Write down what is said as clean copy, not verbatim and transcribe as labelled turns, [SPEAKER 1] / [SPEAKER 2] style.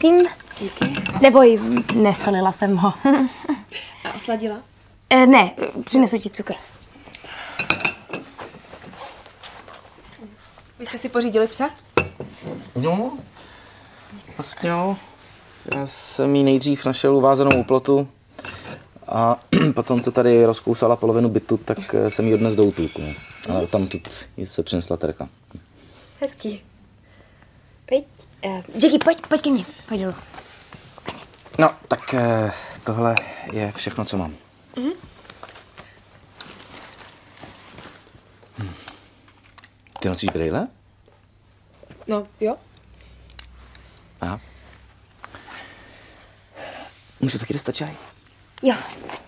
[SPEAKER 1] prosím.
[SPEAKER 2] Díky.
[SPEAKER 1] Neboj, nesolila jsem ho.
[SPEAKER 2] A osladila?
[SPEAKER 1] Ne, přinesu ti cukr.
[SPEAKER 2] Vy jste si pořídili psa?
[SPEAKER 3] No, vlastně jo. Já jsem jí nejdřív našel uvázanou u plotu a potom, co tady rozkousala polovinu bytu, tak jsem ji odnes do útulku. Ale tam jí se přinesla Terka.
[SPEAKER 2] Hezký.
[SPEAKER 1] Pojď. Jackie, pojď ke mně. Pojď dolů. Pojď.
[SPEAKER 3] No, tak tohle je všechno, co mám. Ty nosíš brejle?
[SPEAKER 2] No, jo.
[SPEAKER 3] Aha. Můžu taky dostat čaj?
[SPEAKER 1] Jo.